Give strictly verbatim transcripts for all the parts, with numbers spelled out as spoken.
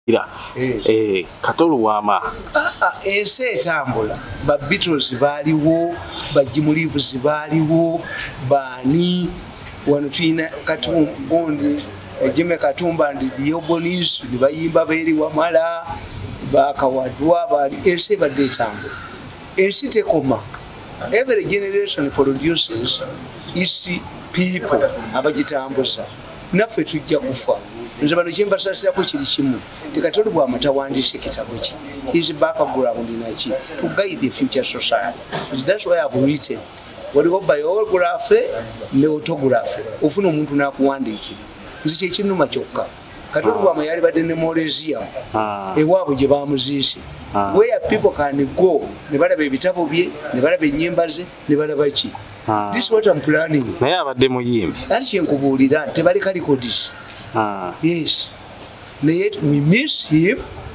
eh katolu wama ah ah ensi etambula ba Beatles baliwo ba Jim Reeves baliwo bani wano twina Katumba gondi Jimmy Katumba ndi Yobonis ni bayimba beri wamala bakawadwa bali ensi badde etambula ensi tekoma. Every generation produces isi people abagitambuza naffe tujja kufa nze bano kyembasasira ko kiri kimu tikatoli bwa matawandise kitabo ki his background naki to guide the future society. That's why I've written waliwo biography ne autography ofuna omuntu nakuwandiikira nzi kye kinuma kyokka katoli bwa mayali badde ne museum ewaabwe gye bamuziise where people can go ne balaba ebitabo bye ne balaba ennyimba ze ne balaba ki. This is what I'm planning. Naye abadde muyimbi ati kyenkubuulira tebaleka records. Yes. Naye we miss him.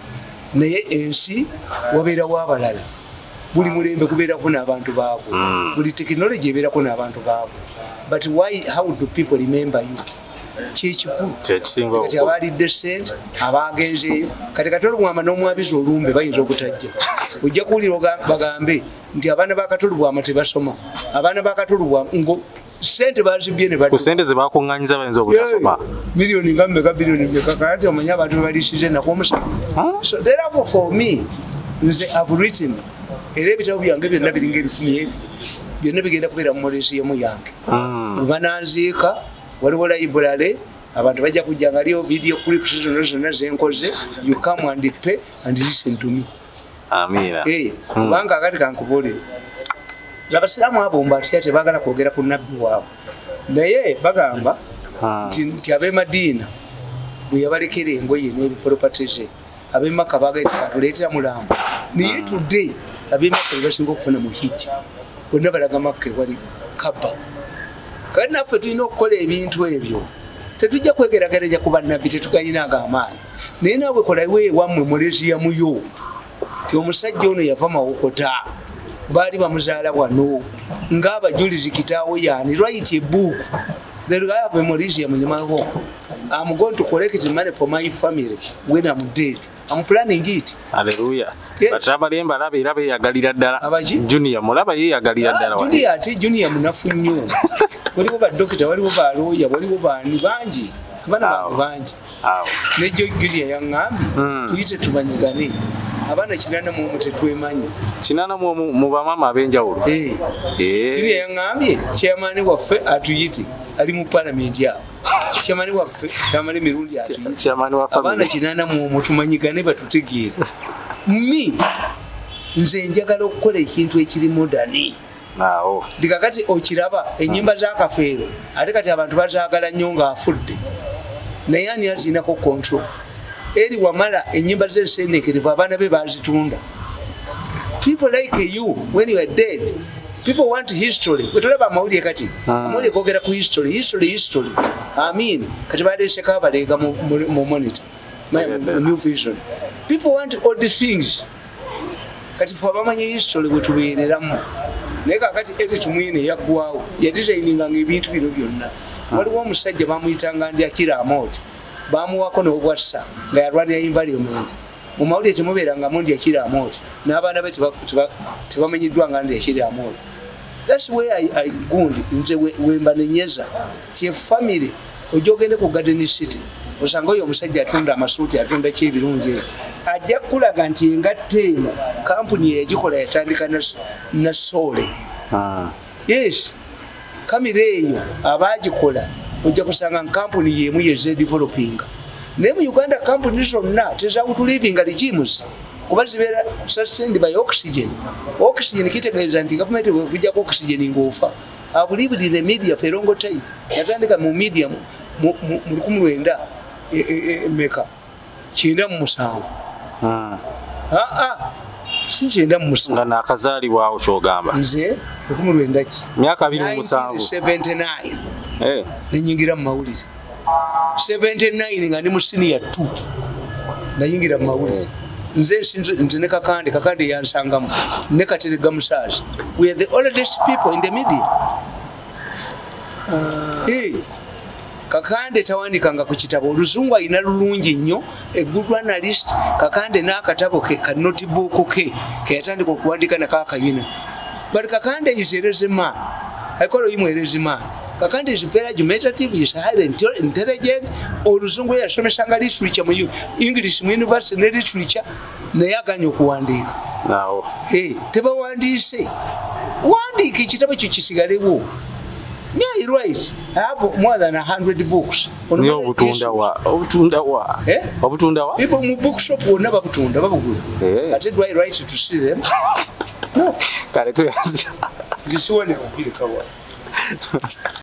Naye ensi wabeerawo abalala buli mulembe kubeerako n'abantu baabwe buli technology ebeerako n'abantu baabwe. But why, how do people remember you? Kyekikulu kati abalidde ssente abagenzeeyo kati katolo bwama n'omwabizi olumbe bayinza obutajja ojja kuwulira bagambe nti abaana ba katolo bwama tebasoma abaana ba katolo bwama ngo ssente bazibye ne ku ssente ze bakuŋŋanyiza bayinza obutasoma miliyoni nga mmeka biliyoni mmeka kati omanya abantu bebalisize nakuomusa. So therefore for me nze I've written era ebitabo byange byonna biringa ebikumi ebyo byonna bigenda kubeera mu museum yange bananziika waliwo library abantu bajja kujja ngaliyo video clips zonna zonna zenkoze you come and pay and listen to me. Amina. Eh kubanga akati kankubule abasiraamu abo mbatya tebagala kwogera ku nabbi waabwe naye bagamba nti ab'emadiina bwe yabalekera engoye n'ebipropati ze ab'emaka bagaita katuleetera mulamba naye today ab'emaka bebasinga okufuna mu hiti bonna balaga makka wali kaba kati naffe tulina okukola ebintu ebyo tetujja kwegerageraja ku bannabbi tetuganyinanga amaanyi naye naawe kolawo ewammwe muleziyamu yo ti omusajja ono yava mawokota baali bamuzaala wano ng'abajulizi kitaawo yaani write a book that I have a museum in my home. I'm going to collect the money for my family when I'm dead. I'm planning it. Hallelujah. But abalemba labe labe yagalira ddala. Junior mulaba ye yagalira ddala. Junior ate junior munafu nnyo. Waliwo ba doctor, waliwo ba lawyer, waliwo bani bangi. Abana bangi bangi. Awo. Ne Junior yangambi tuyite tubanyigane. Abana kinana mu mutetwemanyi. Kinana mu mu bamama abenjawulo. Eh. Eh. Junior yangambye chairman waffe atuyite ali mu parliament ya. Chairman waffe Tamale Mirundi atuyite. Chairman waffe. Abana kinana mu mutumanyigane batutegeera. Mi nze njagala okukola ekintu ekiri modani. Naawo. Ndikakati okiraba ennyimba za kafeero ate kati abantu bazaagala nnyo nga afudde. Naye ani azinako control. Eri wamala ennyimba z'ensenekerivu abaana be bazitunda. People like you when you are dead. People want history. Wetulaba amawulire kati. Amawulire googera ku history, history, history. I mean, kati baaleese kabalega mu monitor. My new vision. People want all these things. Kati fwe abamanyi history wetubeereramu. Naye kakati eri tumwine yaggwawo yadisayininganga ebintu bino byonna. Waliwo omusajja bamuyitanga ndi Akira Amoti. Bamuwako n'obwassa nga yalwanira environment. Mu mawulire temubeerangamu ndi Akira Amoti. N'abaana be tebamenyiddwa nga ndi Akira Amoti. That's where I, I gundi nze wemba nenyeza. Ti family ojja ogende ku Garden City. Osanga oyo omusajja atunda amasuuti atunda ki ebirungi ajja kulaga nti engatta eno kampuni yegikola yatandika na Sole. Yes, kamera eyo abaagikola ojja kusanga kampuni yemu yeze developing. Naye mu Uganda kampuni zonna tezawutulivinga regimes kuba zibeera sustained by oxygen. Oxygen kitegeeza nti gavumenti bwekujjako oxygen ng'ofa. I believe in the media for a long time. Yatandika mu media mu lukumi lwenda meka kyenda mu musanvu. Ah ah si kyenda mu musanvu. Nga nakazaalibwa awo kyogamba. Nze lukumi lwenda ki? Myaka abiri mu musanvu. nineteen seventy-nine. Eh. Nenyingira mu mawulire. seventy-nine nga ndi mu senior two. Nayingira mu mawulire. Nze nze ne kakande kakande yansangamu ne katerega musaazi. We are the oldest people in the media. Uh, hey. Kakande tawandikanga ku kitabo oluzungu alina lulungi nnyo a good analyst. Kakande n'akatabo ke ka notebook ke ke yatandika okuwandika na kakayina. But Kakande is a lazy man. I call him a lazy man. Kakande is very argumentative, is highly intelligent. Oluzungu yasomesanga literature mu English mu university ne literature naye aganya okuwandiika. Naawo. Hey, tebawandiise. Wandiika ekitabo kyo kisigalewo. Yeah, right. I have more than a hundred books. Nyo obutunda wa, obutunda wa. Eh? Obutunda wa? People mu bookshop wonna babutunda babugula. Eh. Ate do I right to see them? No. Kale tuyasi. This one is a